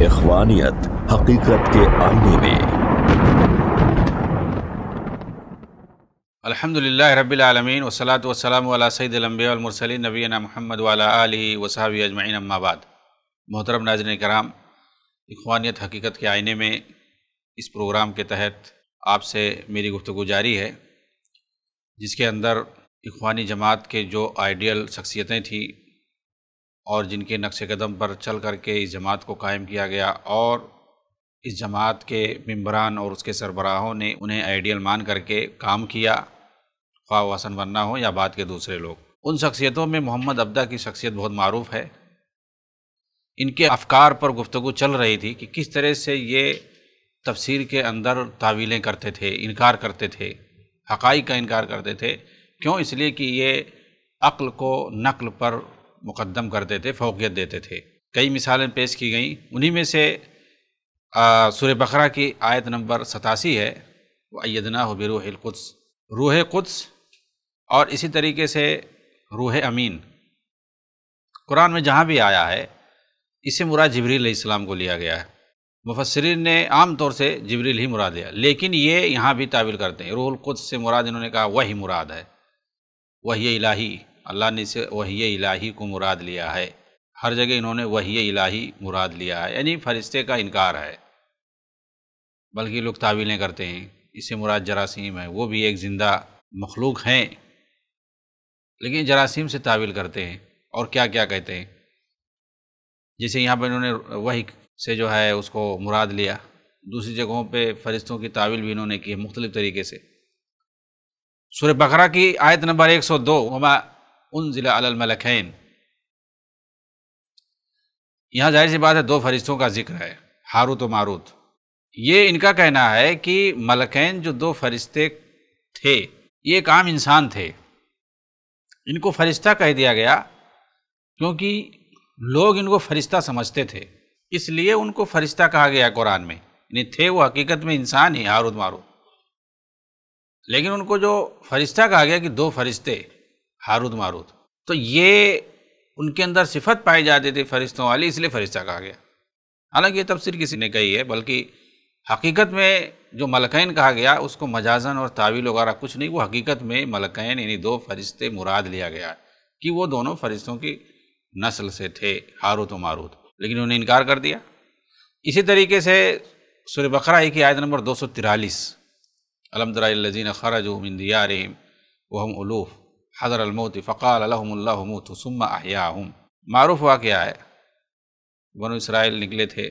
اخوانیت حقیقت کے آئینے میں۔ الحمدللہ رب العالمین والصلاة والسلام علی سید الانبیاء والمرسلین نبینا محمد وعلی آلہ وصحبہ اجمعین، اما بعد۔ محترم ناظرین کرام، اخوانیت حقیقت کے آئینے میں اس پروگرام کے تحت آپ سے میری گفتگو جاری ہے، جس کے اندر اخوانی جماعت کے جو آئیڈیل شخصیتیں تھیں اور جن کے نقش قدم پر چل کر کے اس جماعت کو قائم کیا گیا، اور اس جماعت کے ممبران اور اس کے سربراہوں نے انہیں آئیڈیل مان کر کے کام کیا، خواہ وہ حسن بننا ہو یا بعد کے دوسرے لوگ۔ ان شخصیتوں میں محمد عبدہ کی شخصیت بہت معروف ہے۔ ان کے افکار پر گفتگو چل رہی تھی کہ کس طرح سے یہ تفسیر کے اندر تعویلیں کرتے تھے، انکار کرتے تھے، حقائق کا انکار کرتے تھے۔ کیوں؟ اس لیے کہ یہ عقل کو نقل پر مقدم کرتے تھے، فوقیت دیتے تھے۔ کئی مثالیں پیش کی گئیں، انہی میں سے سورہ بقرہ کی آیت نمبر 87 ہے، وَأَيَّدْنَاهُ بِرُوحِ الْقُدْسِ، روح قدس، اور اسی طریقے سے روح امین۔ قرآن میں جہاں بھی آیا ہے اس سے مراد جبریل علیہ السلام کو لیا گیا ہے۔ مفسرین نے عام طور سے جبریل ہی مراد لیا، لیکن یہ یہاں بھی تعویل کرتے ہیں۔ روح القدس سے مراد انہوں نے کہا وحی مراد ہے، وحی الہی، اللہ نے اسے وحی الہی کو مراد لیا ہے۔ ہر جگہ انہوں نے وحی الہی مراد لیا ہے، یعنی فرشتے کا انکار ہے۔ بلکہ لوگ تعویلیں کرتے ہیں، اس سے مراد جراثیم ہے، وہ بھی ایک زندہ مخلوق ہیں، لیکن جراثیم سے تعویل کرتے ہیں اور کیا کیا کہتے ہیں۔ جیسے یہاں پہ انہوں نے وحی سے جو ہے اس کو مراد لیا، دوسری جگہوں پہ فرشتوں کی تعویل بھی انہوں نے کی مختلف طریقے سے۔ سورہ بقرہ کی آیت نمبر 102، وما انزل علی الملکین، یہاں ظاہر سی بات ہے دو فرشتوں کا ذکر ہے، ہاروت و ماروت۔ یہ ان کا کہنا ہے کہ ملکین جو دو فرشتے تھے یہ ایک عام انسان تھے، ان کو فرشتہ کہہ دیا گیا کیونکہ لوگ ان کو فرشتہ سمجھتے تھے، اس لیے ان کو فرشتہ کہا گیا قرآن میں۔ یعنی تھے وہ حقیقت میں انسان ہی، ہاروت ماروت، لیکن ان کو جو فرشتہ کہا گیا کہ دو فرشتے ہاروت ماروت، تو یہ ان کے اندر صفت پائی جاتی تھی فرشتوں والی، اس لیے فرشتہ کہا گیا۔ حالانکہ یہ تفسیر کسی نے کہی ہے، بلکہ حقیقت میں جو ملکین کہا گیا اس کو مجازن اور تعویل وغیرہ کچھ نہیں، وہ حقیقت میں ملکین یعنی دو فرشتے مراد لیا گیا کہ وہ دونوں فرشتوں کی نسل سے تھے، ہاروت و ماروت، لیکن انہوں نے انکار کر دیا۔ اسی طریقے سے سورہ بقرہ کی آیت نمبر 243، الم تر الی الذین خرجوا من دیارہم وہم الوف حذر الموت فقال لهم اللہ موتوا ثم احیاہم۔ معروف واقعہ ہے، بنو اسرائیل نکلے تھے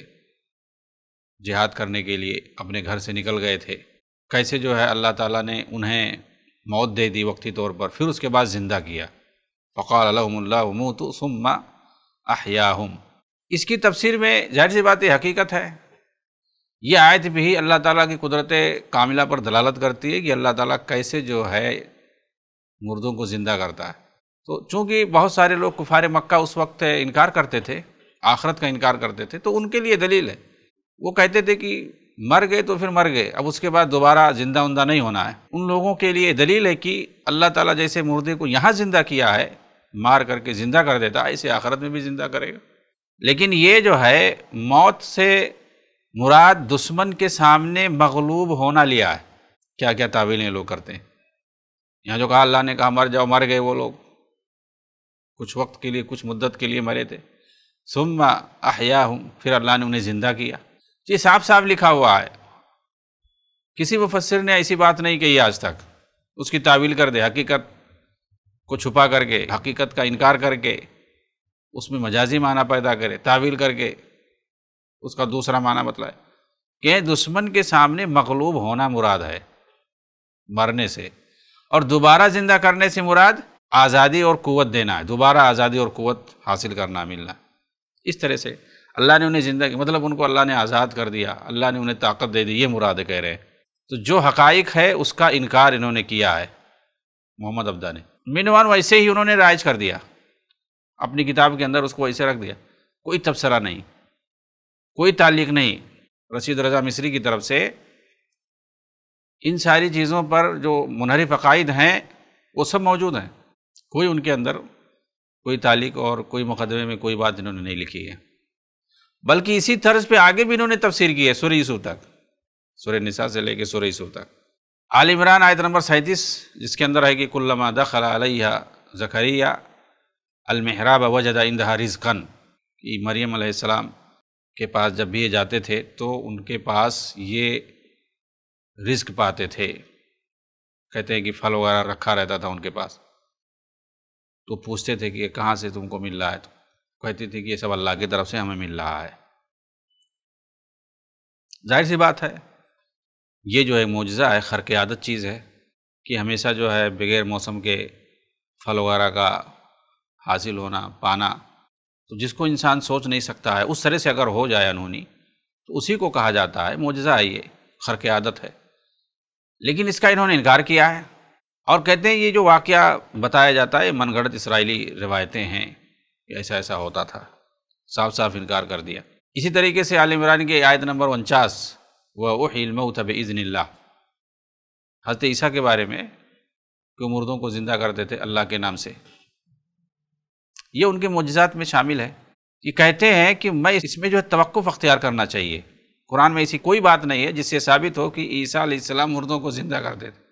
جہاد کرنے کے لیے، اپنے گھر سے نکل گئے تھے، کیسے جو ہے اللہ تعالیٰ نے انہیں موت دے دی وقتی طور پر، پھر اس کے بعد زندہ کیا، فقال لهم اللہ موتوا ثم احیاہم۔ اس کی تفسیر میں ظاہر سی بات ہے حقیقت ہے، یہ آیت بھی اللہ تعالیٰ کی قدرت کاملہ پر دلالت کرتی ہے کہ اللہ تعالیٰ کیسے جو ہے مردوں کو زندہ کرتا ہے۔ تو چونکہ بہت سارے لوگ کفار مکہ اس وقت انکار کرتے تھے، آخرت کا انکار کرتے تھے، تو ان کے لیے دلیل ہے۔ وہ کہتے تھے کہ مر گئے تو پھر مر گئے، اب اس کے بعد دوبارہ زندہ وندہ نہیں ہونا ہے۔ ان لوگوں کے لیے دلیل ہے کہ اللہ تعالیٰ جیسے مردے کو یہاں زندہ کیا ہے، مار کر کے زندہ کر دیتا ہے، ایسے آخرت میں بھی زندہ کرے گا۔ لیکن یہ جو ہے موت سے مراد دشمن کے سامنے مغلوب ہونا لیا ہے۔ کیا کیا تعویلیں لوگ کرتے ہیں۔ یہاں جو کہا اللہ نے کہا مر جاؤ، مر گئے وہ لوگ، کچھ وقت کے لیے، کچھ مدت کے لیے مرے تھے، ثم احیاہم، پھر اللہ نے انہیں زندہ کیا۔ یہ صاف صاف لکھا ہوا ہے، کسی مفسر نے ایسی بات نہیں کہی آج تک، اس کی تعویل کر دے، حقیقت کو چھپا کر کے، حقیقت کا انکار کر کے اس میں مجازی معنی پیدا کرے، تعویل کر کے اس کا دوسرا معنی بتلائے کہ دشمن کے سامنے مغلوب ہونا مراد ہے مرنے سے، اور دوبارہ زندہ کرنے سے مراد آزادی اور قوت دینا ہے، دوبارہ آزادی اور قوت حاصل کرنا، ملنا۔ اس طرح سے اللہ نے انہیں زندہ کیا، مطلب ان کو اللہ نے آزاد کر دیا، اللہ نے انہیں طاقت دے دی، یہ مراد کہہ رہے ہیں۔ تو جو حقائق ہے اس کا انکار انہوں نے کیا ہے محمد عبدہ نے۔ مینوان ویسے ہی انہوں نے رائج کر دیا، اپنی کتاب کے اندر اس کو ویسے رکھ دیا، کوئی تبصرہ نہیں، کوئی تعلیق نہیں۔ رشید رضا مصری کی طرف سے ان ساری چیزوں پر جو منحرف عقائد ہیں وہ سب موجود ہیں، کوئی ان کے اندر کوئی تعلیق اور کوئی مقدمے میں کوئی بات انہوں نے نہیں لکھی ہے۔ بلکہ اسی طرز پہ آگے بھی انہوں نے تفسیر کی ہے سورہ یوسف تک، سورہ نساء سے لے کے سورہ یوسف تک۔ آل عمران آیت نمبر 37 جس کے اندر ہے کہ کلما دخل علیہ زکریا المحراب وجد عندها رزقا، کہ مریم علیہ السلام کے پاس جب بھی یہ جاتے تھے تو ان کے پاس یہ رزق پاتے تھے، کہتے ہیں کہ پھل وغیرہ رکھا رہتا تھا ان کے پاس، تو پوچھتے تھے کہ یہ کہاں سے تم کو مل رہا ہے، تو کہتی تھی کہ یہ سب اللہ کی طرف سے ہمیں مل رہا ہے۔ ظاہر سی بات ہے یہ جو ہے معجزہ ہے، خرق عادت چیز ہے کہ ہمیشہ جو ہے بغیر موسم کے پھل وغیرہ کا حاصل ہونا پانا، تو جس کو انسان سوچ نہیں سکتا ہے اس طرح سے اگر ہو جائے انہونی تو اسی کو کہا جاتا ہے معجزہ ہے، یہ خرق عادت ہے۔ لیکن اس کا انہوں نے انکار کیا ہے اور کہتے ہیں یہ جو واقعہ بتایا جاتا ہے یہ من گھڑت اسرائیلی روایتیں ہیں کہ ایسا ایسا ہوتا تھا، صاف صاف انکار کر دیا۔ اسی طریقے سے آل عمران کی آیت نمبر 49 وَأُحْيِي الْمَوْتَ بِإِذْنِ اللَّهِ، حضرت عیسیٰ کے بارے میں کہ مردوں کو زندہ کرتے تھے اللہ کے نام سے، یہ ان کے معجزات میں شامل ہے۔ یہ کہتے ہیں کہ میں اس میں جو ہے توقف اختیار کرنا چاہیے، قرآن میں ایسی کوئی بات نہیں ہے جس سے ثابت ہو کہ عیسیٰ علیہ السلام مردوں کو زندہ کرتے تھے،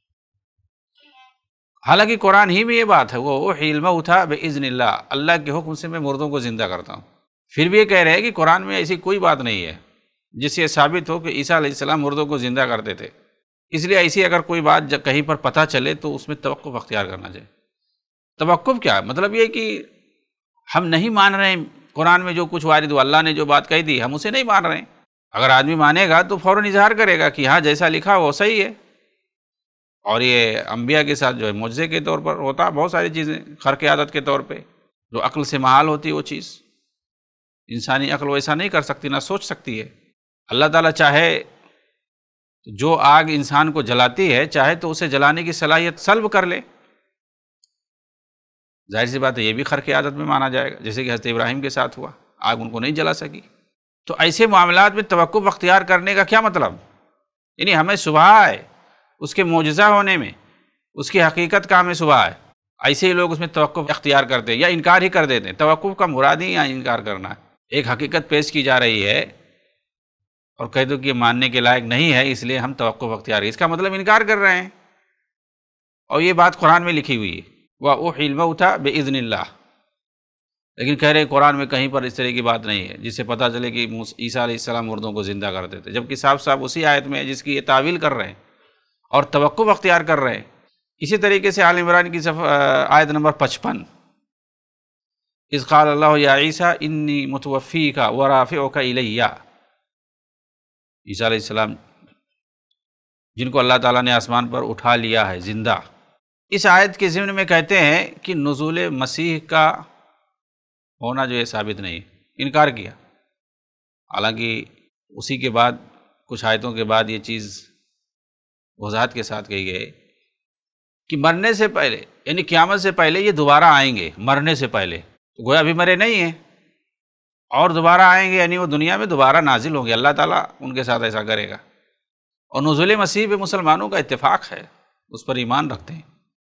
حالانکہ قرآن ہی میں یہ بات ہے وَأُحْيِي الْمَوْتَ بِإِذْنِ اللَّهِ، اللہ کے حکم سے میں مردوں کو زندہ کرتا ہوں۔ پھر بھی یہ کہہ رہے ہیں کہ قرآن میں ایسی کوئی بات نہیں ہے جس سے ثابت ہو کہ عیسیٰ علیہ السلام مردوں کو زندہ کرتے تھے، اس لیے ایسی اگر کوئی بات جب کہیں پر پتہ چلے تو اس میں توقف اختیار کرنا چاہیے۔ توقف کیا مطلب یہ کہ ہم نہیں مان رہے ہیں قرآن میں جو کچھ وارد ہوا، اللہ نے جو بات کہی دی ہم اسے نہیں مان رہے ہیں۔ اگر آدمی مانے گا تو فوراً اظہار کرے گا کہ ہاں جیسا لکھا وہ صحیح ہے، اور یہ انبیاء کے ساتھ جو ہے معجزے کے طور پر ہوتا بہت ساری چیزیں، خرق عادت کے طور پہ جو عقل سے محال ہوتی ہے وہ چیز، انسانی عقل ویسا نہیں کر سکتی نہ سوچ سکتی ہے۔ اللہ تعالیٰ چاہے جو آگ انسان کو جلاتی ہے چاہے تو اسے جلانے کی صلاحیت سلب کر لے، ظاہر سی بات ہے یہ بھی خرق عادت میں مانا جائے گا، جیسے کہ حضرت ابراہیم کے ساتھ ہوا، آگ ان کو نہیں جلا سکی۔ تو ایسے معاملات میں توقف اختیار کرنے کا کیا مطلب؟ یعنی ہمیں شبہ ہے اس کے معجزہ ہونے میں، اس کی حقیقت کا ہمیں شبہ ہے، ایسے ہی لوگ اس میں توقف اختیار کرتے ہیں یا انکار ہی کر دیتے ہیں۔ توقف کا مراد ہی یا انکار کرنا ہے، ایک حقیقت پیش کی جا رہی ہے اور کہہ دو کہ یہ ماننے کے لائق نہیں ہے اس لیے ہم توقف اختیار، اس کا مطلب انکار کر رہے ہیں، اور یہ بات قرآن میں لکھی ہوئی ہے وَأُحْيِي الْمَوْتَ بِإِذْنِ اللَّهِ، لیکن کہہ رہے قرآن میں کہیں پر اس طرح کی بات نہیں ہے جس سے پتہ چلے کہ عیسیٰ علیہ السلام مردوں کو زندہ کرتے تھے، جبکہ صاف صاف اسی آیت میں ہے جس کی یہ تعویل کر رہے ہیں اور توقف اختیار کر رہے ہیں۔ اسی طریقے سے آل عمران کی آیت نمبر 55 اذ قال اللہ یا عیسیٰ انی متوفیک ورافعک الی، عیسیٰ علیہ السلام جن کو اللہ تعالیٰ نے آسمان پر اٹھا لیا ہے زندہ، اس آیت کے ضمن میں کہتے ہیں کہ نزول مسیح کا ہونا جو ہے ثابت نہیں، انکار کیا، حالانکہ اسی کے بعد کچھ آیتوں کے بعد یہ چیز وضاحت کے ساتھ کہی گئی کہ مرنے سے پہلے یعنی قیامت سے پہلے یہ دوبارہ آئیں گے، مرنے سے پہلے تو گویا ابھی مرے نہیں ہیں اور دوبارہ آئیں گے، یعنی وہ دنیا میں دوبارہ نازل ہوں گے، اللہ تعالیٰ ان کے ساتھ ایسا کرے گا۔ اور نزول مسیح پہ مسلمانوں کا اتفاق ہے، اس پر ایمان رکھتے ہیں،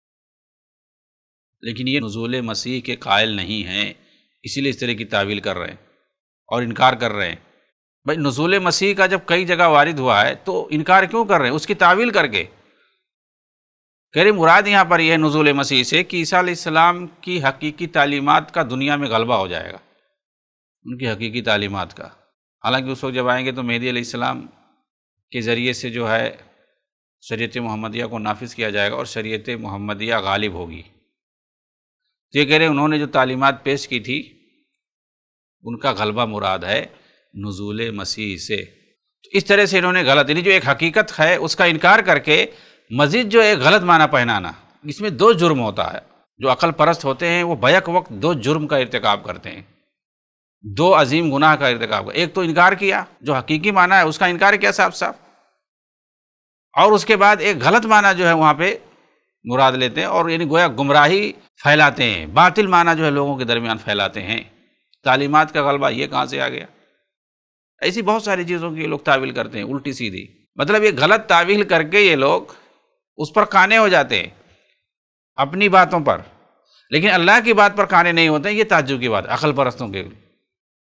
لیکن یہ نزول مسیح کے قائل نہیں ہیں، اسی لیے اس طرح کی تعویل کر رہے ہیں اور انکار کر رہے ہیں۔ بھائی نزول مسیح کا جب کئی جگہ وارد ہوا ہے تو انکار کیوں کر رہے ہیں؟ اس کی تعویل کر کے کہہ رہے مراد یہاں پر یہ ہے نزول مسیح سے کہ عیسیٰ علیہ السلام کی حقیقی تعلیمات کا دنیا میں غلبہ ہو جائے گا، ان کی حقیقی تعلیمات کا، حالانکہ اس وقت جب آئیں گے تو مہدی علیہ السلام کے ذریعے سے جو ہے شریعت محمدیہ کو نافذ کیا جائے گا اور شریعت محمدیہ غالب ہوگی۔ تو یہ کہہ رہے انہوں نے جو تعلیمات پیش کی تھی ان کا غلبہ مراد ہے نزول مسیح سے۔ تو اس طرح سے انہوں نے غلط، یعنی جو ایک حقیقت ہے اس کا انکار کر کے مزید جو ایک غلط معنی پہنانا، اس میں دو جرم ہوتا ہے۔ جو عقل پرست ہوتے ہیں وہ بیک وقت دو جرم کا ارتکاب کرتے ہیں، دو عظیم گناہ کا ارتکاب کرتے ہیں۔ ایک تو انکار کیا، جو حقیقی معنی ہے اس کا انکار کیا صاف صاف، اور اس کے بعد ایک غلط معنی جو ہے وہاں پہ مراد لیتے ہیں اور یعنی گویا گمراہی پھیلاتے ہیں، باطل معنی جو ہے لوگوں کے درمیان پھیلاتے ہیں۔ تعلیمات کا غلبہ یہ کہاں سے آ گیا؟ ایسی بہت ساری چیزوں کی یہ لوگ تعویل کرتے ہیں الٹی سیدھی، مطلب یہ غلط تعویل کر کے یہ لوگ اس پر قانے ہو جاتے ہیں اپنی باتوں پر، لیکن اللہ کی بات پر قانے نہیں ہوتے ہیں۔ یہ تعجب کی بات عقل پرستوں کے،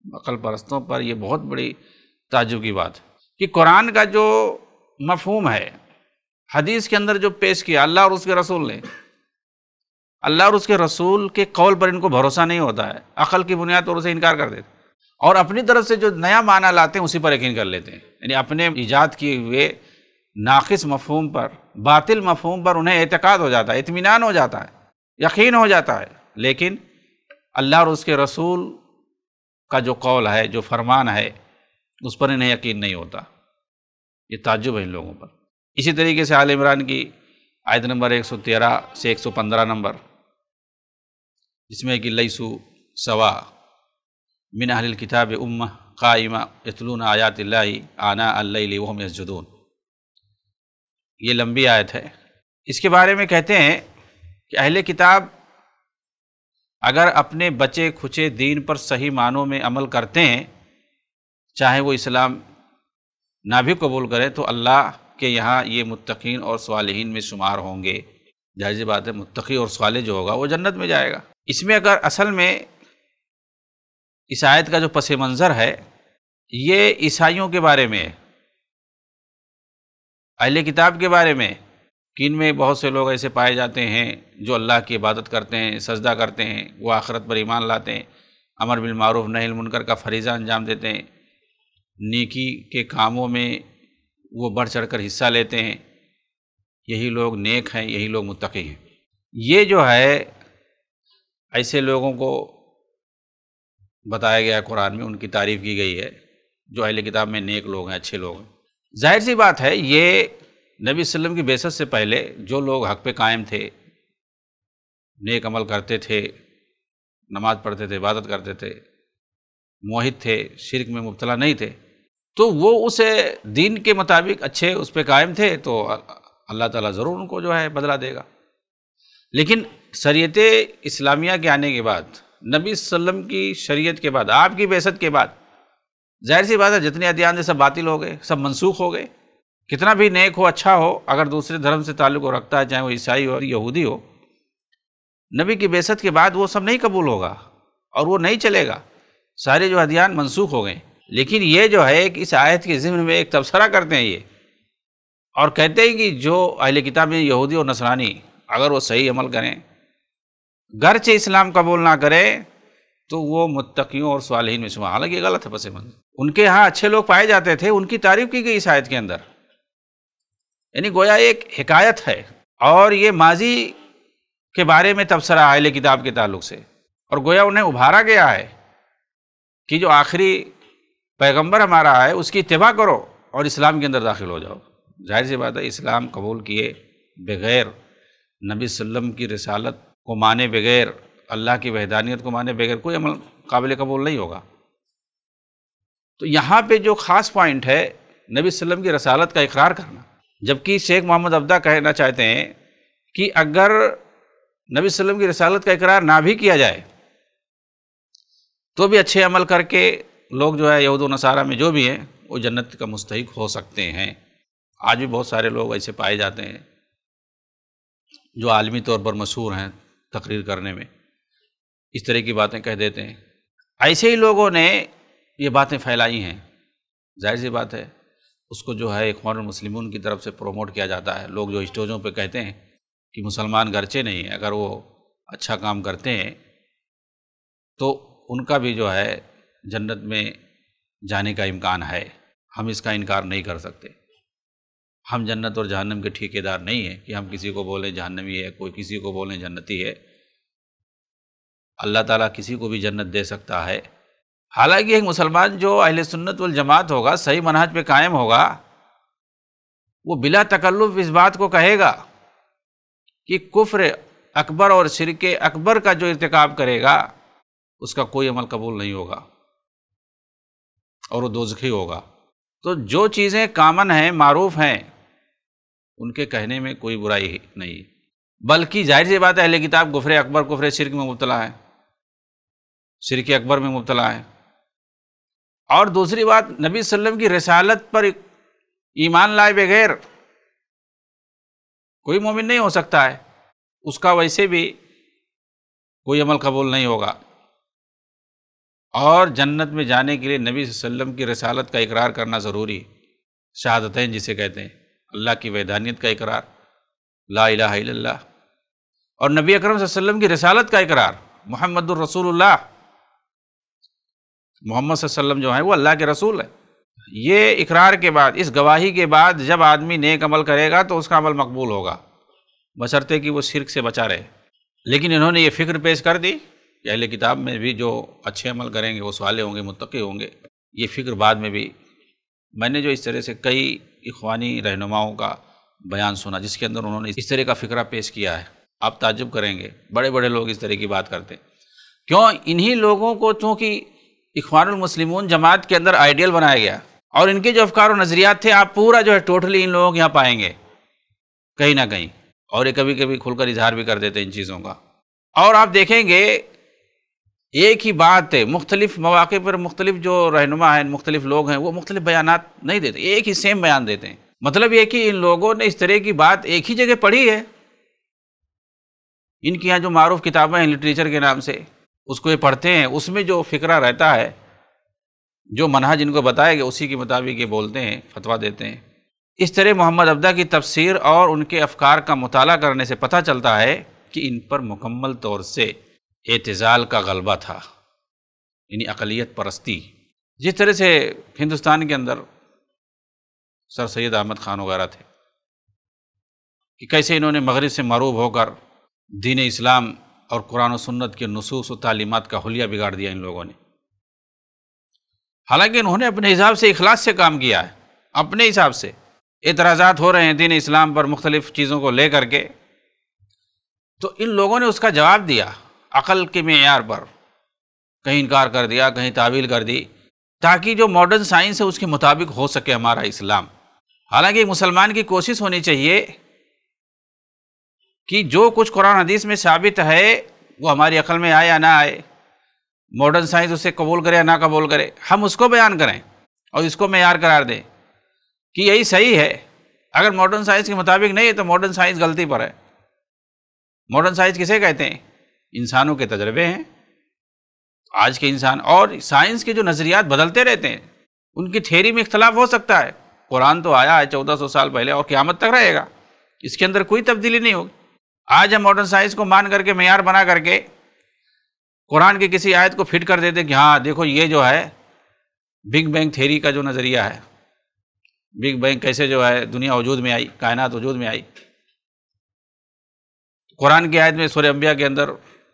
عقل پرستوں پر یہ بہت بڑی تعجب کی بات ہے کہ قرآن کا جو مفہوم ہے حدیث کے اندر جو پیش کیا اللہ اور اس کے رسول نے، اللہ اور اس کے رسول کے قول پر ان کو بھروسہ نہیں ہوتا ہے، عقل کی بنیاد پر اسے انکار کر دیتے اور اپنی طرف سے جو نیا معنی لاتے ہیں اسی پر یقین کر لیتے ہیں، یعنی اپنے ایجاد کیے ہوئے ناقص مفہوم پر، باطل مفہوم پر انہیں اعتقاد ہو جاتا ہے، اطمینان ہو جاتا ہے، یقین ہو جاتا ہے، لیکن اللہ اور اس کے رسول کا جو قول ہے، جو فرمان ہے، اس پر انہیں یقین نہیں ہوتا۔ یہ تعجب ہے ان لوگوں پر۔ اسی طریقے سے آل عمران کی آیت نمبر 113 سے 115 نمبر، جس میں کہ لیسو سوا من اہل الکتاب امہ قائمہ یتلون آیات اللہ آناء اللیل وہم یسجدون، یہ لمبی آیت ہے۔ اس کے بارے میں کہتے ہیں کہ اہل کتاب اگر اپنے بچے کھچے دین پر صحیح معنوں میں عمل کرتے ہیں، چاہے وہ اسلام نہ بھی قبول کرے، تو اللہ کے یہاں یہ متقین اور صالحین میں شمار ہوں گے۔ ظاہر سی بات ہے، متقی اور صالح جو ہوگا وہ جنت میں جائے گا۔ اس میں اگر اصل میں اس آیت کا جو پس منظر ہے یہ عیسائیوں کے بارے میں ہے، اہل کتاب کے بارے میں، کہ ان میں بہت سے لوگ ایسے پائے جاتے ہیں جو اللہ کی عبادت کرتے ہیں، سجدہ کرتے ہیں، وہ آخرت پر ایمان لاتے ہیں، امر بالمعروف نہی المنکر کا فریضہ انجام دیتے ہیں، نیکی کے کاموں میں وہ بڑھ چڑھ کر حصہ لیتے ہیں، یہی لوگ نیک ہیں، یہی لوگ متقی ہیں۔ یہ جو ہے ایسے لوگوں کو بتایا گیا ہے قرآن میں، ان کی تعریف کی گئی ہے جو اہل کتاب میں نیک لوگ ہیں، اچھے لوگ ہیں۔ ظاہر سی بات ہے یہ نبی صلی اللہ علیہ وسلم کی بعثت سے پہلے جو لوگ حق پہ قائم تھے، نیک عمل کرتے تھے، نماز پڑھتے تھے، عبادت کرتے تھے، موحد تھے، شرک میں مبتلا نہیں تھے، تو وہ اس دین کے مطابق اچھے اس پہ قائم تھے، تو اللہ تعالیٰ ضرور ان کو جو ہے بدلہ دے گا۔ لیکن شریعت اسلامیہ کے آنے کے بعد، نبی صلی اللہ علیہ وسلم کی شریعت کے بعد، آپ کی بعثت کے بعد، ظاہر سی بات ہے جتنے ادیان تھے سب باطل ہو گئے، سب منسوخ ہو گئے۔ کتنا بھی نیک ہو، اچھا ہو، اگر دوسرے دھرم سے تعلق رکھتا ہے، چاہے وہ عیسائی ہو، یہودی ہو، نبی کی بعثت کے بعد وہ سب نہیں قبول ہوگا اور وہ نہیں چلے گا، سارے جو ادیان منسوخ ہو گئے۔ لیکن یہ جو ہے کہ اس آیت کے ضمن میں ایک تبصرہ کرتے ہیں یہ، اور کہتے ہیں کہ جو اہل کتاب میں یہودی اور نصرانی اگر وہ صحیح عمل کریں، گرچہ اسلام قبول نہ کریں، تو وہ متقیوں اور صالحین میں شمار۔ حالانکہ یہ غلط ہے، پس منظر ان کے ہاں اچھے لوگ پائے جاتے تھے، ان کی تعریف کی گئی اس آیت کے اندر، یعنی گویا ایک حکایت ہے، اور یہ ماضی کے بارے میں تبصرہ ہے اہل کتاب کے تعلق سے، اور گویا انہیں ابھارا گیا ہے کہ جو آخری پیغمبر ہمارا ہے اس کی اتباع کرو اور اسلام کے اندر داخل ہو جاؤ۔ ظاہر سی بات ہے اسلام قبول کیے بغیر، نبی صلی اللہ علیہ وسلم کی رسالت کو مانے بغیر، اللہ کی وحدانیت کو مانے بغیر کوئی عمل قابل قبول نہیں ہوگا۔ تو یہاں پہ جو خاص پوائنٹ ہے نبی صلی اللہ علیہ وسلم کی رسالت کا اقرار کرنا، جبکہ شیخ محمد عبدہ کہنا چاہتے ہیں کہ اگر نبی صلی اللہ علیہ وسلم کی رسالت کا اقرار نہ بھی کیا جائے تو بھی اچھے عمل کر کے لوگ جو ہے یہود و نصارہ میں جو بھی ہیں وہ جنت کا مستحق ہو سکتے ہیں۔ آج بھی بہت سارے لوگ ایسے پائے جاتے ہیں جو عالمی طور پر مشہور ہیں تقریر کرنے میں، اس طرح کی باتیں کہہ دیتے ہیں۔ ایسے ہی لوگوں نے یہ باتیں پھیلائی ہیں، ظاہر سی بات ہے اس کو جو ہے اخوان المسلمون کی طرف سے پروموٹ کیا جاتا ہے۔ لوگ جو اسٹیجوں پہ کہتے ہیں کہ مسلمان گرچہ نہیں ہیں، اگر وہ اچھا کام کرتے ہیں تو ان کا بھی جو ہے جنت میں جانے کا امکان ہے، ہم اس کا انکار نہیں کر سکتے۔ ہم جنت اور جہنم کے ٹھیکیدار نہیں ہیں کہ ہم کسی کو بولیں جہنمی ہے، کوئی کسی کو بولیں جنتی ہے۔ اللہ تعالیٰ کسی کو بھی جنت دے سکتا ہے۔ حالانکہ ایک مسلمان جو اہل سنت والجماعت ہوگا، صحیح منہج پہ قائم ہوگا، وہ بلا تکلف اس بات کو کہے گا کہ کفر اکبر اور شرک اکبر کا جو ارتکاب کرے گا اس کا کوئی عمل قبول نہیں ہوگا اور وہ دوزخی ہوگا۔ تو جو چیزیں کامن ہیں، معروف ہیں، ان کے کہنے میں کوئی برائی نہیں، بلکہ ظاہر سی بات ہے اہل کتاب کفر اکبر، کفر شرک میں مبتلا ہے، شرک اکبر میں مبتلا ہے۔ اور دوسری بات، نبی صلی اللہ علیہ وسلم کی رسالت پر ایمان لائے بغیر کوئی مومن نہیں ہو سکتا ہے، اس کا ویسے بھی کوئی عمل قبول نہیں ہوگا۔ اور جنت میں جانے کے لیے نبی صلی اللہ علیہ وسلم کی رسالت کا اقرار کرنا ضروری ہے، شہادتین جسے کہتے ہیں، اللہ کی وحدانیت کا اقرار، لا الہ الا اللہ، اور نبی اکرم صلی اللہ علیہ وسلم کی رسالت کا اقرار، محمد الرسول اللہ، محمد صلی اللہ علیہ وسلم جو ہیں وہ اللہ کے رسول ہیں۔ یہ اقرار کے بعد، اس گواہی کے بعد جب آدمی نیک عمل کرے گا تو اس کا عمل مقبول ہوگا، بشرطے کہ وہ شرک سے بچا رہے۔ لیکن انہوں نے یہ فکر پیش کر دی کہ اہل کتاب میں بھی جو اچھے عمل کریں گے وہ صالح ہوں گے، متقی ہوں گے۔ یہ فکر بعد میں بھی میں نے جو اس طرح سے کئی اخوانی رہنماؤں کا بیان سنا جس کے اندر انہوں نے اس طرح کا فکرہ پیش کیا ہے، آپ تعجب کریں گے، بڑے بڑے لوگ اس طرح کی بات کرتے ہیں۔ کیوں؟ انہی لوگوں کو چونکہ اخوان المسلمون جماعت کے اندر آئیڈیل بنایا گیا، اور ان کے جو افکار و نظریات تھے آپ پورا جو ہے ٹوٹلی ان لوگوں کے یہاں پائیں گے کہیں نہ کہیں، اور یہ کبھی کبھی کھل کر اظہار بھی کر دیتے ہیں ان چیزوں کا۔ اور آپ دیکھیں گے ایک ہی بات ہے، مختلف مواقع پر مختلف جو رہنما ہیں، مختلف لوگ ہیں، وہ مختلف بیانات نہیں دیتے، ایک ہی سیم بیان دیتے ہیں۔ مطلب یہ کہ ان لوگوں نے اس طرح کی بات ایک ہی جگہ پڑھی ہے، ان کی یہاں جو معروف کتابیں ہیں لٹریچر کے نام سے، اس کو یہ پڑھتے ہیں، اس میں جو فکرہ رہتا ہے، جو منہج ان کو بتایا گیا اسی کے مطابق یہ بولتے ہیں، فتویٰ دیتے ہیں۔ اس طرح محمد عبدہ کی تفسیر اور ان کے افکار کا مطالعہ کرنے سے پتہ چلتا ہے کہ ان پر مکمل طور سے اعتزال کا غلبہ تھا، یعنی اقلیت پرستی۔ جس طرح سے ہندوستان کے اندر سر سید احمد خان وغیرہ تھے، کہ کیسے انہوں نے مغرب سے مروب ہو کر دین اسلام اور قرآن و سنت کے نصوص و تعلیمات کا حلیہ بگاڑ دیا ان لوگوں نے۔ حالانکہ انہوں نے اپنے حساب سے اخلاص سے کام کیا ہے، اپنے حساب سے۔ اعتراضات ہو رہے ہیں دین اسلام پر مختلف چیزوں کو لے کر کے، تو ان لوگوں نے اس کا جواب دیا عقل کے معیار پر، کہیں انکار کر دیا، کہیں تعویل کر دی، تاکہ جو ماڈرن سائنس ہے اس کے مطابق ہو سکے ہمارا اسلام۔ حالانکہ ایک مسلمان کی کوشش ہونی چاہیے کہ جو کچھ قرآن حدیث میں ثابت ہے وہ ہماری عقل میں آئے یا نہ آئے، ماڈرن سائنس اسے قبول کرے یا نہ قبول کرے، ہم اس کو بیان کریں اور اس کو معیار قرار دیں کہ یہی صحیح ہے۔ اگر ماڈرن سائنس کے مطابق نہیں ہے تو ماڈرن سائنس غلطی پر ہے۔ ماڈرن سائنس کسے کہتے ہیں؟ انسانوں کے تجربے ہیں، آج کے انسان، اور سائنس کے جو نظریات بدلتے رہتے ہیں، ان کی تھیوری میں اختلاف ہو سکتا ہے۔ قرآن تو آیا ہے 1400 سال پہلے اور قیامت تک رہے گا، اس کے اندر کوئی تبدیلی نہیں ہوگی۔ آج ہم ماڈرن سائنس کو مان کر کے معیار بنا کر کے قرآن کی کسی آیت کو فٹ کر دیتے کہ ہاں دیکھو یہ جو ہے بگ بینگ تھیوری کا جو نظریہ ہے، بگ بینگ کیسے جو ہے دنیا وجود میں آئی، کائنات وجود میں آئی۔ قرآن کی آیت میں سورہ انبیاء کے اندر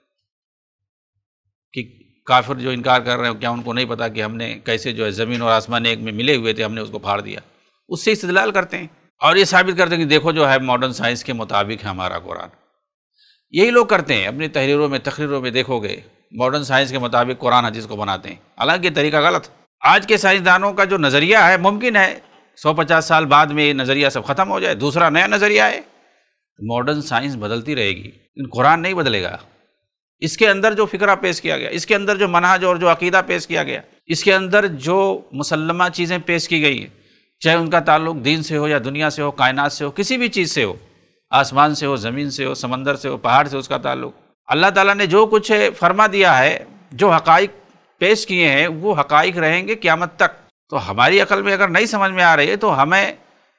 کہ کافر جو انکار کر رہے ہیں، کیا ان کو نہیں پتا کہ ہم نے کیسے جو ہے زمین اور آسمان ایک میں ملے ہوئے تھے، ہم نے اس کو پھاڑ دیا، اس سے استدلال کرتے ہیں اور یہ ثابت کرتے ہیں کہ دیکھو جو ہے ماڈرن سائنس کے مطابق ہے ہمارا قرآن۔ یہی لوگ کرتے ہیں اپنی تحریروں میں، تقریروں میں، دیکھو گے ماڈرن سائنس کے مطابق قرآن حدیث کو بناتے ہیں، حالانکہ یہ طریقہ غلط۔ آج کے سائنسدانوں کا جو نظریہ ہے، ممکن ہے 150 سال بعد میں یہ نظریہ سب ختم ہو جائے، دوسرا نیا نظریہ ہے۔ ماڈرن سائنس بدلتی رہے گی لیکن قرآن نہیں بدلے گا۔ اس کے اندر جو فکرہ پیش کیا گیا، اس کے اندر جو منہج اور جو عقیدہ پیش کیا گیا، اس کے اندر جو مسلمہ چیزیں پیش کی گئی ہیں، چاہے ان کا تعلق دین سے ہو یا دنیا سے ہو، کائنات سے ہو، کسی بھی چیز سے ہو، آسمان سے ہو، زمین سے ہو، سمندر سے ہو، پہاڑ سے، اس کا تعلق، اللہ تعالیٰ نے جو کچھ فرما دیا ہے، جو حقائق پیش کیے ہیں وہ حقائق رہیں گے قیامت تک۔ تو ہماری عقل میں اگر نہیں سمجھ میں آ رہی ہے تو ہمیں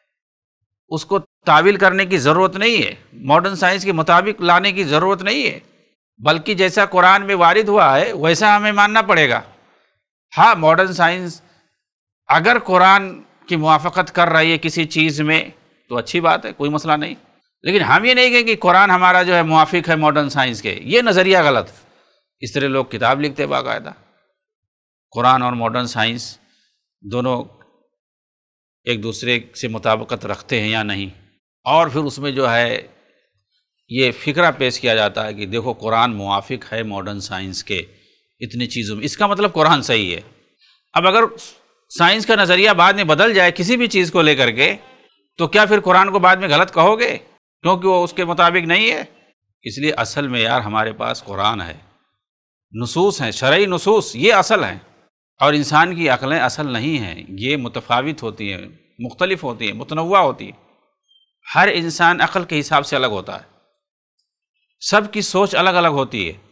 اس کو تعویل کرنے کی ضرورت نہیں ہے، ماڈرن سائنس کے مطابق لانے کی ضرورت نہیں ہے، بلکہ جیسا قرآن میں وارد ہوا ہے ویسا ہمیں ماننا پڑے گا۔ ہاں ماڈرن سائنس اگر قرآن کی موافقت کر رہی ہے کسی چیز میں تو اچھی بات ہے، کوئی مسئلہ نہیں، لیکن ہم یہ نہیں کہیں کہ قرآن ہمارا جو ہے موافق ہے ماڈرن سائنس کے، یہ نظریہ غلط۔ اس طرح لوگ کتاب لکھتے باقاعدہ، قرآن اور ماڈرن سائنس دونوں ایک دوسرے سے مطابقت رکھتے ہیں یا نہیں، اور پھر اس میں جو ہے یہ فکرہ پیش کیا جاتا ہے کہ دیکھو قرآن موافق ہے ماڈرن سائنس کے اتنی چیزوں میں، اس کا مطلب قرآن صحیح ہے۔ اب اگر سائنس کا نظریہ بعد میں بدل جائے کسی بھی چیز کو لے کر کے، تو کیا پھر قرآن کو بعد میں غلط کہو گے کیونکہ وہ اس کے مطابق نہیں ہے؟ اس لیے اصل میں یار ہمارے پاس قرآن ہے، نصوص ہیں، شرعی نصوص، یہ اصل ہیں، اور انسان کی عقلیں اصل نہیں ہیں، یہ متفاوت ہوتی ہیں، مختلف ہوتی ہیں، متنوع ہوتی ہیں۔ ہر انسان عقل کے حساب سے الگ ہوتا ہے، سب کی سوچ الگ الگ ہوتی ہے،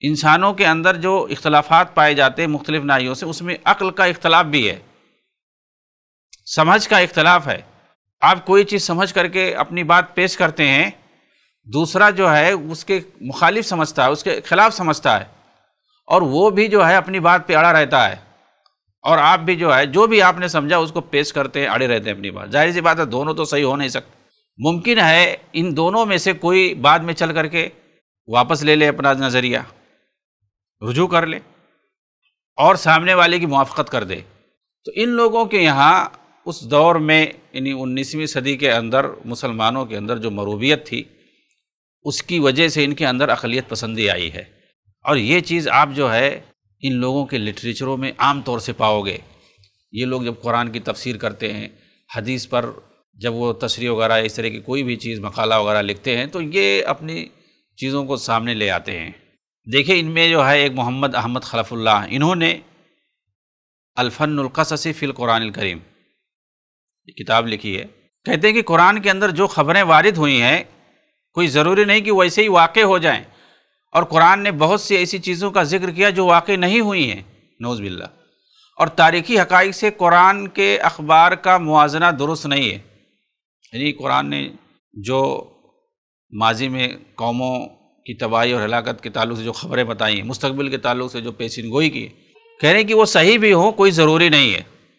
انسانوں کے اندر جو اختلافات پائے جاتے ہیں مختلف ناحیوں سے، اس میں عقل کا اختلاف بھی ہے، سمجھ کا اختلاف ہے۔ آپ کوئی چیز سمجھ کر کے اپنی بات پیش کرتے ہیں، دوسرا جو ہے اس کے مخالف سمجھتا ہے، اس کے خلاف سمجھتا ہے، اور وہ بھی جو ہے اپنی بات پہ اڑا رہتا ہے، اور آپ بھی جو ہے جو بھی آپ نے سمجھا اس کو پیش کرتے ہیں، اڑے رہتے ہیں اپنی بات۔ ظاہر سی بات ہے دونوں تو صحیح ہو نہیں سکتے۔ ممکن ہے ان دونوں میں سے کوئی بعد میں چل کر کے واپس لے لے اپنا نظریہ، رجوع کر لے اور سامنے والے کی موافقت کر دے۔ تو ان لوگوں کے یہاں اس دور میں یعنی 19ویں صدی کے اندر مسلمانوں کے اندر جو مروبیت تھی، اس کی وجہ سے ان کے اندر اقلیت پسندی آئی ہے، اور یہ چیز آپ جو ہے ان لوگوں کے لٹریچروں میں عام طور سے پاؤ گے۔ یہ لوگ جب قرآن کی تفسیر کرتے ہیں، حدیث پر جب وہ تشریح وغیرہ اس طرح کی کوئی بھی چیز مقالہ وغیرہ لکھتے ہیں تو یہ اپنی چیزوں کو سامنے لے آتے ہیں۔ دیکھیں ان میں جو ہے ایک محمد احمد خلف اللہ، انہوں نے الفن القصص فی القرآن الکریم یہ کتاب لکھی ہے۔ کہتے ہیں کہ قرآن کے اندر جو خبریں وارد ہوئی ہیں کوئی ضروری نہیں کہ ویسے ہی واقع ہو جائیں، اور قرآن نے بہت سی ایسی چیزوں کا ذکر کیا جو واقع نہیں ہوئی ہیں، نعوذ باللہ، اور تاریخی حقائق سے قرآن کے اخبار کا موازنہ درست نہیں ہے۔ یعنی قرآن نے جو ماضی میں قوموں کی تباہی اور ہلاکت کے تعلق سے جو خبریں بتائی ہیں، مستقبل کے تعلق سے جو پیشین گوئی کی، کہہ رہے ہیں کہ وہ صحیح بھی ہوں کوئی ضروری نہیں ہے۔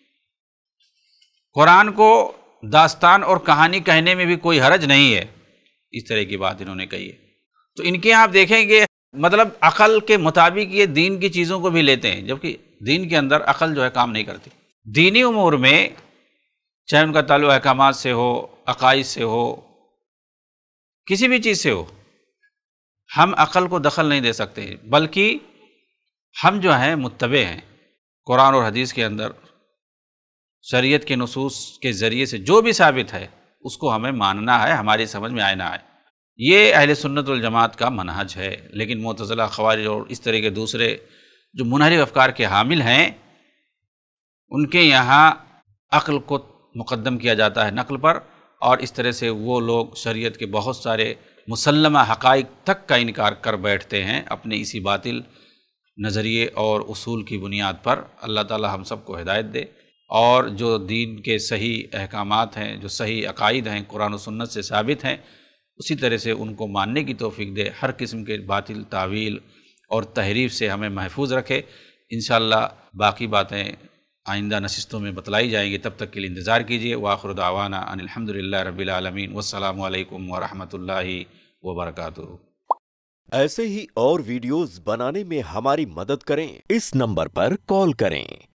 قرآن کو داستان اور کہانی کہنے میں بھی کوئی حرج نہیں ہے، اس طرح کی بات انہوں نے کہی ہے۔ تو ان کے یہاں آپ دیکھیں گے مطلب عقل کے مطابق یہ دین کی چیزوں کو بھی لیتے ہیں، جبکہ دین کے اندر عقل جو ہے کام نہیں کرتی۔ دینی امور میں چاہے ان کا تعلق احکامات سے ہو، عقائد سے ہو، کسی بھی چیز سے ہو، ہم عقل کو دخل نہیں دے سکتے، بلکہ ہم جو ہیں متبع ہیں۔ قرآن اور حدیث کے اندر شریعت کے نصوص کے ذریعے سے جو بھی ثابت ہے اس کو ہمیں ماننا ہے، ہماری سمجھ میں آنا ہے۔ یہ اہل سنت والجماعت کا منہج ہے۔ لیکن معتزلہ، خوارج اور اس طرح کے دوسرے جو منحرف افکار کے حامل ہیں، ان کے یہاں عقل کو مقدم کیا جاتا ہے نقل پر، اور اس طرح سے وہ لوگ شریعت کے بہت سارے مسلمہ حقائق تک کا انکار کر بیٹھتے ہیں اپنے اسی باطل نظریے اور اصول کی بنیاد پر۔ اللہ تعالی ہم سب کو ہدایت دے، اور جو دین کے صحیح احکامات ہیں، جو صحیح عقائد ہیں، قرآن و سنت سے ثابت ہیں، اسی طرح سے ان کو ماننے کی توفیق دے، ہر قسم کے باطل تعویل اور تحریف سے ہمیں محفوظ رکھے۔ انشاءاللہ باقی باتیں آئندہ نشستوں میں بتلائی جائیں گی، تب تک کے لیے انتظار کیجیے۔ وآخر دعوانا ان الحمدللہ رب العالمین، والسلام علیکم ورحمۃ اللہ وبرکاتہ۔ ایسے ہی اور ویڈیوز بنانے میں ہماری مدد کریں، اس نمبر پر کال کریں۔